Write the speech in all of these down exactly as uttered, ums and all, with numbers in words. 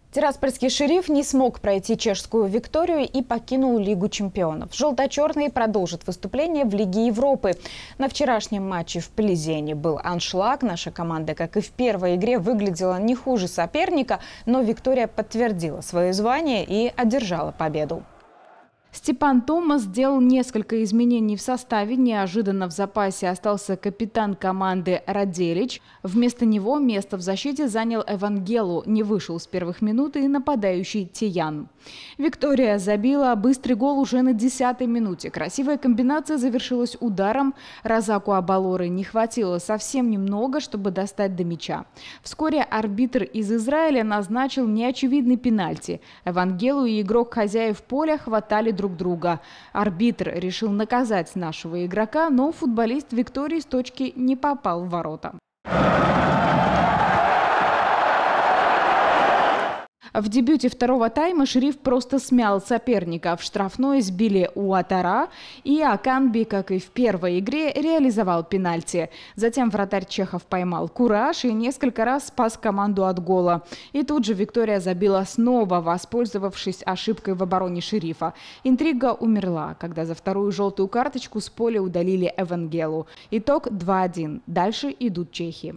Тираспольский «Шериф» не смог пройти чешскую «Викторию» и покинул Лигу чемпионов. Желто-черные продолжат выступление в Лиге Европы. На вчерашнем матче в Плезене был аншлаг. Наша команда, как и в первой игре, выглядела не хуже соперника, но «Виктория» подтвердила свое звание и одержала победу. Степан Томас сделал несколько изменений в составе. Неожиданно в запасе остался капитан команды Раделич. Вместо него место в защите занял Евангелу. Не вышел с первых минут и нападающий Тиян. «Виктория» забила быстрый гол уже на десятой минуте. Красивая комбинация завершилась ударом. Розаку Абалоры не хватило совсем немного, чтобы достать до мяча. Вскоре арбитр из Израиля назначил неочевидный пенальти. Евангелу и игрок хозяев поля хватали друг друга. Арбитр решил наказать нашего игрока, но футболист «Виктории» с точки не попал в ворота. В дебюте второго тайма «Шериф» просто смял соперника. В штрафной сбили Уатара, и Аканби, как и в первой игре, реализовал пенальти. Затем вратарь чехов поймал кураж и несколько раз спас команду от гола. И тут же «Виктория» забила снова, воспользовавшись ошибкой в обороне «Шерифа». Интрига умерла, когда за вторую желтую карточку с поля удалили Евангелу. Итог два один. Дальше идут чехи.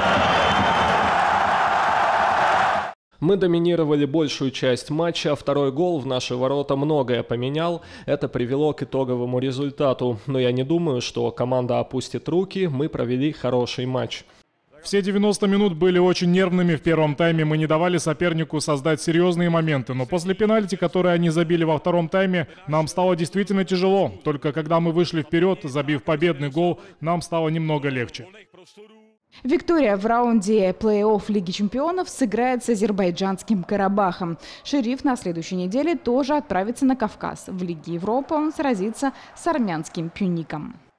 Мы доминировали большую часть матча, а второй гол в наши ворота многое поменял. Это привело к итоговому результату. Но я не думаю, что команда опустит руки. Мы провели хороший матч. Все девяносто минут были очень нервными. В первом тайме мы не давали сопернику создать серьезные моменты. Но после пенальти, который они забили во втором тайме, нам стало действительно тяжело. Только когда мы вышли вперед, забив победный гол, нам стало немного легче. «Виктория» в раунде плей-офф Лиги чемпионов сыграет с азербайджанским Карабахом. «Шериф» на следующей неделе тоже отправится на Кавказ. В Лиге Европы он сразится с армянским Пюником.